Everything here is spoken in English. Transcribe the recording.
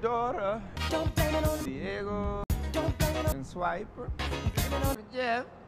daughter. Don't blame it on Diego Don't blame it on and Swiper. Blame it on Jeff.